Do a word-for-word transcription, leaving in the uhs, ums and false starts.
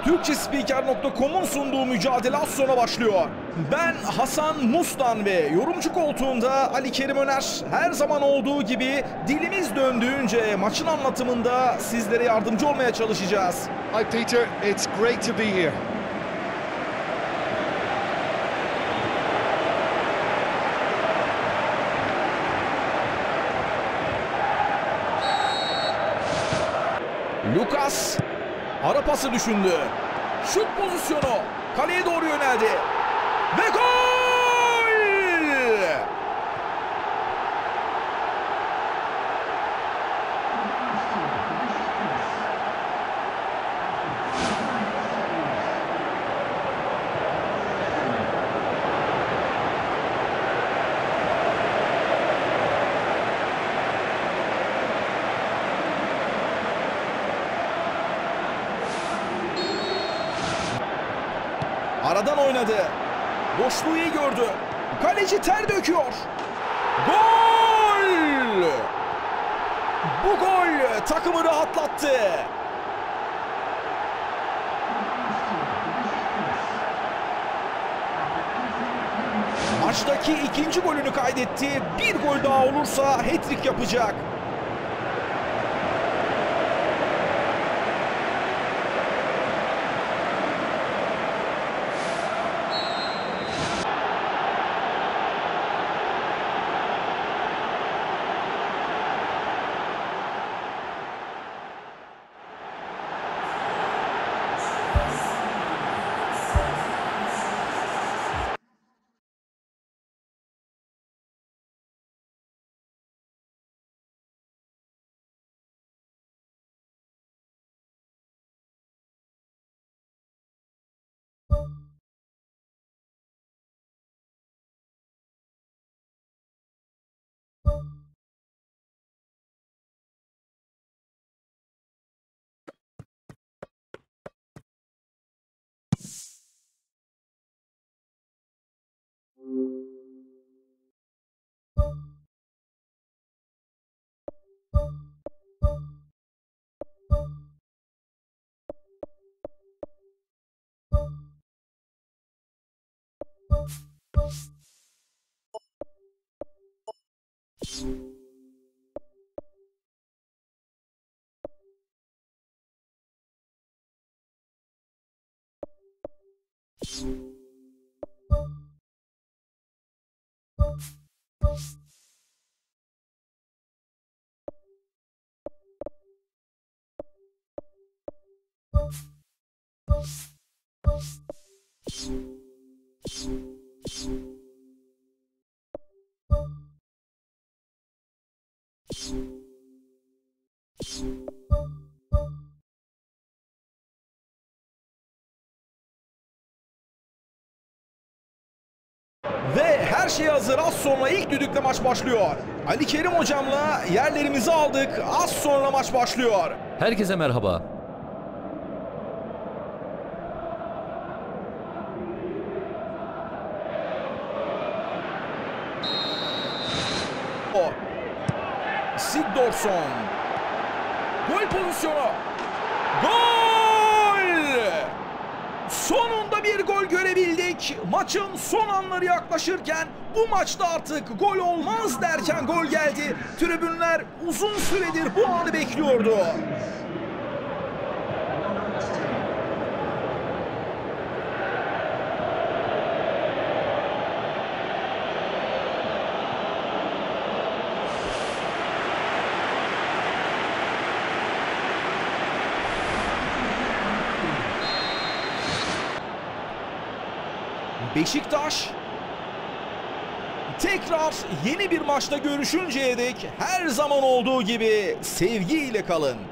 Türkçespiker nokta com'un sunduğu mücadele az sonra başlıyor. Ben Hasan Mustan ve yorumcu koltuğunda Ali Kerim Öner. Her zaman olduğu gibi dilimiz döndüğünce maçın anlatımında sizlere yardımcı olmaya çalışacağız. Hi Peter, it's great to be here. Lucas ara pası düşündü. Şut pozisyonu. Kaleye doğru yöneldi. Ve gol! Aradan oynadı. Boşluğu iyi gördü. Kaleci ter döküyor. Gol! Bu gol takımı rahatlattı. Maçtaki ikinci golünü kaydetti. Bir gol daha olursa hat-trick yapacak. Ve her şey hazır. Az sonra ilk düdükle maç başlıyor. Ali Kerim hocamla yerlerimizi aldık. Az sonra maç başlıyor. Herkese merhaba. Sigdorsson. Gol pozisyonu. Gol! Sonunda bir gol görebildik. Maçın son anları yaklaşırken bu maçta artık gol olmaz derken gol geldi. Tribünler uzun süredir bu anı bekliyordu. Beşiktaş tekrar yeni bir maçta görüşünceye dek her zaman olduğu gibi sevgiyle kalın.